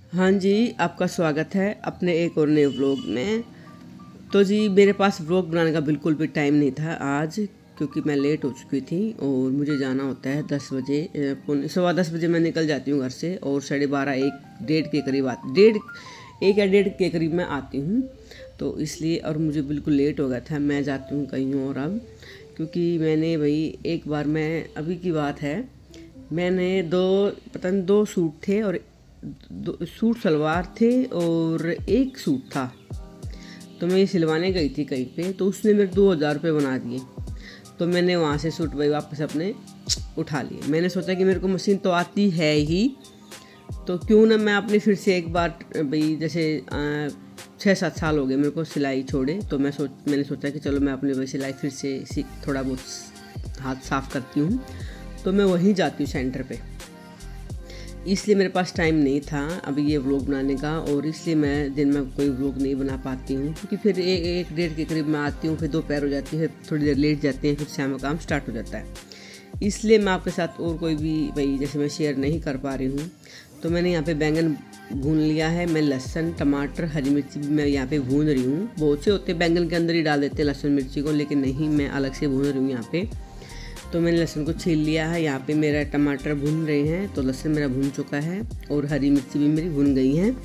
हाँ जी, आपका स्वागत है अपने एक और नए व्लॉग में। तो जी मेरे पास व्लॉग बनाने का बिल्कुल भी टाइम नहीं था आज, क्योंकि मैं लेट हो चुकी थी और मुझे जाना होता है 10 बजे, 10:15 मैं निकल जाती हूँ घर से और 12:30 1 के करीब एक या डेढ़ के करीब मैं आती हूँ। तो इसलिए और मुझे बिल्कुल लेट हो गया था, मैं जाती हूँ कहीं और अब, क्योंकि मैंने भाई एक बार, मैं अभी की बात है, मैंने दो सूट थे और दो सूट सलवार थे और एक सूट था। तो मैं ये सिलवाने गई थी कहीं पे, तो उसने मेरे 2,000 रुपये बना दिए। तो मैंने वहाँ से सूट भाई वापस अपने उठा लिए। मैंने सोचा कि मेरे को मशीन तो आती है ही, तो क्यों ना मैं अपनी फिर से एक बार भाई, जैसे 6-7 साल हो गए मेरे को सिलाई छोड़े, तो मैंने सोचा कि चलो मैं अपनी भाई सिलाई फिर से थोड़ा बहुत हाथ साफ करती हूँ। तो मैं वहीं जाती हूँ सेंटर पे, इसलिए मेरे पास टाइम नहीं था अभी ये व्लॉग बनाने का, और इसलिए मैं दिन में कोई व्लॉग नहीं बना पाती हूँ, क्योंकि फिर एक डेढ़ के करीब मैं आती हूँ, फिर दोपहर हो जाती है, थोड़ी देर लेट जाते हैं, फिर शाम का काम स्टार्ट हो जाता है। इसलिए मैं आपके साथ और कोई भी भाई जैसे मैं शेयर नहीं कर पा रही हूँ। तो मैंने यहाँ पे बैंगन भून लिया है, मैं लहसुन टमाटर हरी मिर्ची भी मैं यहाँ पे भून रही हूँ। बहुत से होते बैंगन के अंदर ही डाल देते हैं लहसुन मिर्ची को, लेकिन नहीं, मैं अलग से भून रही हूँ यहाँ पे। तो मैंने लहसुन को छील लिया है, यहाँ पे मेरा टमाटर भून रहे हैं, तो लहसुन मेरा भून चुका है और हरी मिर्ची भी मेरी भून गई हैं।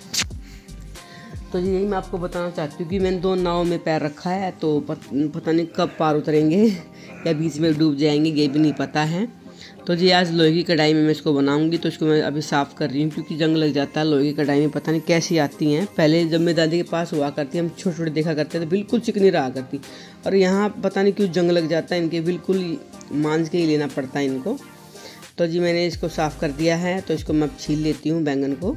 तो यही मैं आपको बताना चाहती हूँ कि मैंने 2 नाव में पैर रखा है, तो पता नहीं कब पार उतरेंगे या बीच में डूब जाएंगे, ये भी नहीं पता है। तो जी आज लोहे की कढ़ाई में मैं इसको बनाऊंगी, तो इसको मैं अभी साफ़ कर रही हूँ, क्योंकि जंग लग जाता है लोहे की कढ़ाई में, पता नहीं कैसी आती हैं। पहले जब मेरी दादी के पास हुआ करती, हम छोटे छोटे देखा करते थे, बिल्कुल चिकनी रहा करती, और यहाँ पता नहीं क्यों जंग लग जाता है इनके, बिल्कुल मांझ के ही लेना पड़ता है इनको। तो जी मैंने इसको साफ़ कर दिया है, तो इसको मैं छील लेती हूँ बैंगन को।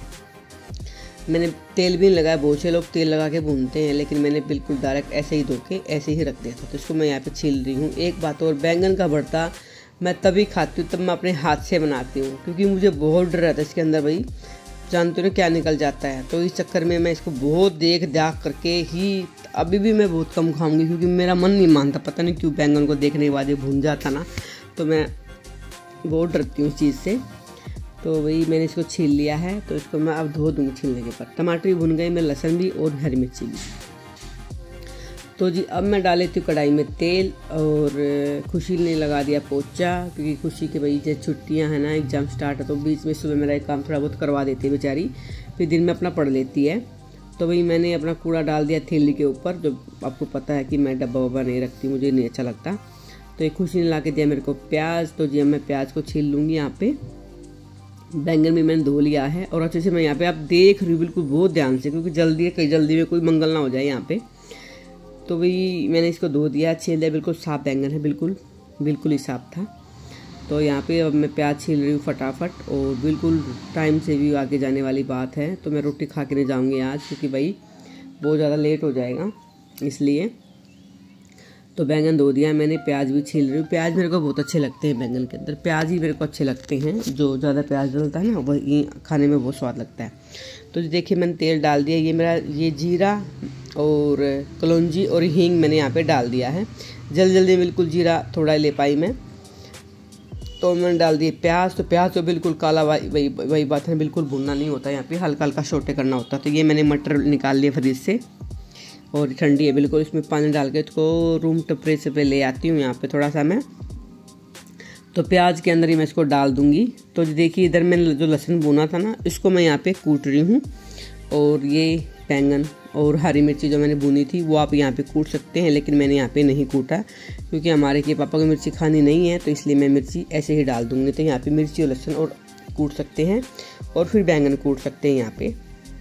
मैंने तेल भी नहीं लगाया, बहुत से लोग तेल लगा के भूनते हैं, लेकिन मैंने बिल्कुल डायरेक्ट ऐसे ही धो के ऐसे ही रख दिया था। तो इसको मैं यहाँ पे छील रही हूँ। एक बात और, बैंगन का भरता मैं तभी खाती हूँ तब मैं अपने हाथ से बनाती हूँ, क्योंकि मुझे बहुत डर रहता है इसके अंदर भाई, जानते हो ना क्या निकल जाता है। तो इस चक्कर में मैं इसको बहुत देख करके ही, अभी भी मैं बहुत कम खाऊंगी, क्योंकि मेरा मन नहीं मानता, पता नहीं क्यों बैंगन को देखने के बाद ये भून जाता ना, तो मैं बहुत डरती हूँ इस चीज़ से। तो वही मैंने इसको छील लिया है, तो इसको मैं अब धो दूँगी छीलने के बाद। टमाटर भी भुन गए, मैं लहसुन भी और हरी मिर्ची भी। तो जी अब मैं डाल लेती हूँ कढ़ाई में तेल, और खुशी ने लगा दिया पोचा, क्योंकि खुशी के भाई जैसे छुट्टियाँ हैं ना, एग्ज़ाम स्टार्ट है, तो बीच में सुबह मेरा एक काम थोड़ा बहुत करवा देती है बेचारी, फिर दिन में अपना पढ़ लेती है। तो भाई मैंने अपना कूड़ा डाल दिया थैली के ऊपर, जो आपको पता है कि मैं डब्बा वब्बा नहीं रखती, मुझे नहीं अच्छा लगता। तो एक खुशी ने ला के दिया मेरे को प्याज, तो जी अब मैं प्याज को छील लूँगी यहाँ पे। बैंगन भी मैंने धो लिया है, और अच्छे से मैं यहाँ पे आप देख रही हूँ बिल्कुल बहुत ध्यान से, क्योंकि कई जल्दी में कोई मंगल ना हो जाए यहाँ पे। तो भाई मैंने इसको धो दिया, छील दिया, बिल्कुल साफ बैंगन है, बिल्कुल ही साफ था। तो यहाँ पे अब मैं प्याज छील रही हूँ फटाफट, और बिल्कुल टाइम से भी आगे जाने वाली बात है, तो मैं रोटी खा के नहीं जाऊँगी आज, क्योंकि भाई बहुत ज़्यादा लेट हो जाएगा इसलिए। तो बैंगन धो दिया मैंने, प्याज भी छील रही हूँ। प्याज मेरे को बहुत अच्छे लगते हैं, बैंगन के अंदर प्याज ही मेरे को अच्छे लगते हैं, जो ज़्यादा प्याज डलता है ना वही खाने में बहुत स्वाद लगता है। तो देखिए मैंने तेल डाल दिया, ये जीरा और कलौंजी और हींग मैंने यहाँ पे डाल दिया है। जल्दी बिल्कुल जीरा थोड़ा ले पाई मैं, तो मैंने डाल दिए प्याज। तो प्याज तो बिल्कुल काला, वही बात है, बिल्कुल भुनना नहीं होता, यहाँ पे हल्का हल्का छोटे करना होता। तो ये मैंने मटर निकाल लिए फ्रिज से, और ठंडी है बिल्कुल, इसमें पानी डाल के इसको रूम टेम्परेचर पे ले आती हूँ यहाँ पे थोड़ा सा मैं। तो प्याज के अंदर ही मैं इसको डाल दूँगी। तो देखिए इधर मैंने जो लहसुन भुना था ना, इसको मैं यहाँ पे कूट रही हूँ, और ये बैंगन और हरी मिर्ची जो मैंने भुनी थी वो आप यहाँ पे कूट सकते हैं, लेकिन मैंने यहाँ पे नहीं कूटा, क्योंकि हमारे के पापा को मिर्ची खानी नहीं है, तो इसलिए मैं मिर्ची ऐसे ही डाल दूँगी। तो यहाँ पे मिर्ची और लहसुन और कूट सकते हैं, और फिर बैंगन कूट सकते हैं यहाँ पे।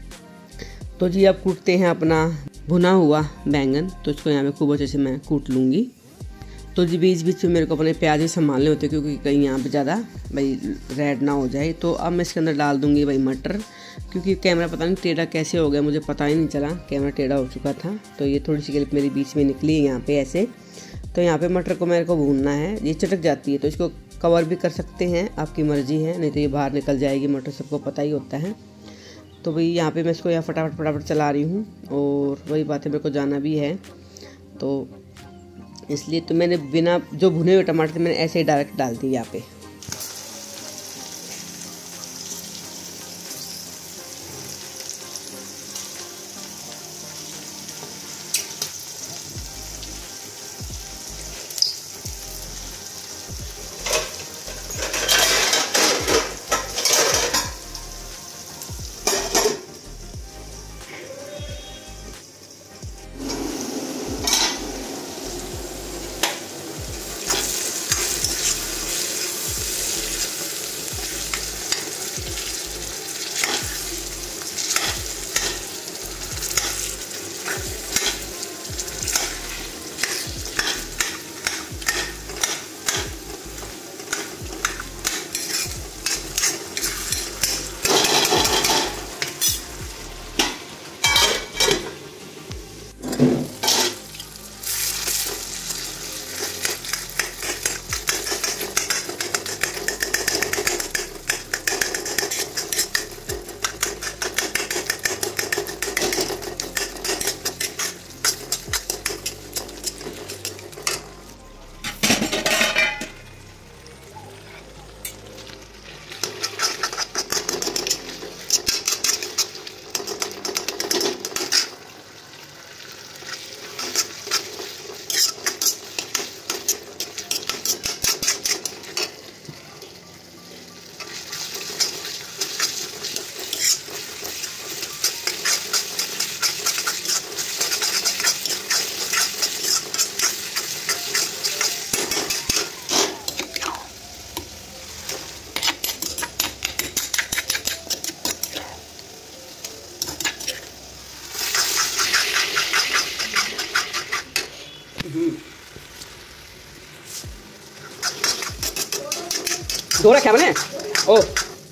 तो जी अब कूटते हैं अपना भुना हुआ बैंगन, तो इसको यहाँ पे खूब अच्छे से मैं कूट लूँगी। तो जी बीच बीच में मेरे को अपने प्याज ही संभालने होते, क्योंकि कहीं यहाँ पे ज़्यादा भाई रेड ना हो जाए। तो अब मैं इसके अंदर डाल दूँगी भाई मटर, क्योंकि कैमरा पता नहीं टेढ़ा कैसे हो गया, मुझे पता ही नहीं चला, कैमरा टेढ़ा हो चुका था। तो ये थोड़ी सी क्लिप मेरी बीच में निकली है यहाँ पे ऐसे। तो यहाँ पे मटर को मेरे को भूनना है, ये चटक जाती है, तो इसको कवर भी कर सकते हैं, आपकी मर्जी है, नहीं तो ये बाहर निकल जाएगी, मटर सबको पता ही होता है। तो भाई यहाँ पे मैं इसको यहाँ फटाफट चला रही हूँ, और वही बात है, मेरे को जाना भी है, तो इसलिए तो मैंने बिना जो भुने हुए टमाटर मैंने ऐसे ही डायरेक्ट डाल दिए यहाँ पे। धो रखा मैंने। ओ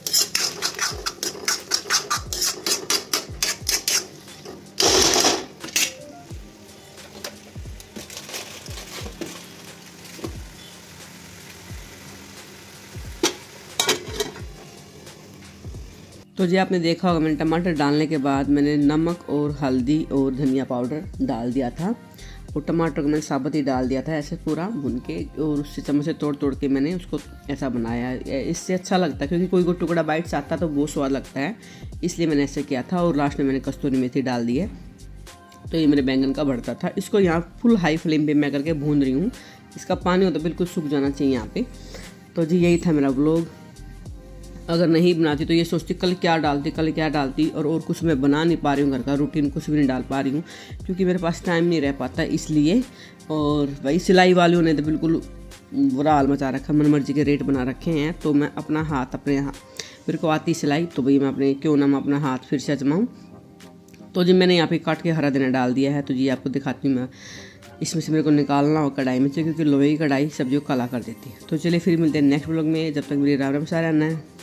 तो जी आपने देखा होगा मैंने टमाटर डालने के बाद मैंने नमक और हल्दी और धनिया पाउडर डाल दिया था और टमाटर को मैंने साबुत ही डाल दिया था ऐसे पूरा भून के, और उससे चम्मच से तोड़ तोड़ के मैंने उसको ऐसा बनाया। इससे अच्छा लगता है क्योंकि कोई टुकड़ा बाइट से आता तो बहुत स्वाद लगता है, इसलिए मैंने ऐसे किया था। और लास्ट में मैंने कस्तूरी मेथी डाल दी है। तो ये मेरे बैंगन का भरता था, इसको यहाँ फुल हाई फ्लेम पर मैं करके भून रही हूँ। इसका पानी हो तो बिल्कुल सूख जाना चाहिए यहाँ पर। तो जी यही था मेरा व्लॉग। अगर नहीं बनाती तो ये सोचती कल क्या डालती और कुछ मैं बना नहीं पा रही हूँ, घर का रूटीन कुछ भी नहीं डाल पा रही हूँ क्योंकि मेरे पास टाइम नहीं रह पाता इसलिए। और भाई सिलाई वालों ने तो बिल्कुल बुरा हाल मचा रखा, मन मर्जी के रेट बना रखे हैं। तो मैं अपना हाथ मेरे को आती सिलाई, तो भाई मैं अपना हाथ फिर से आजमाऊँ। तो जी मैंने यहाँ पे काट के हरा धनिया डाल दिया है। तो जी आपको दिखाती हूँ मैं, इसमें से मेरे को निकालना हो कढ़ाई में से क्योंकि लोहे की कढ़ाई सब्जियों को काला कर देती है। तो चलिए फिर मिलते हैं नेक्स्ट व्लॉग में, जब तक मेरी राम राम सारा है।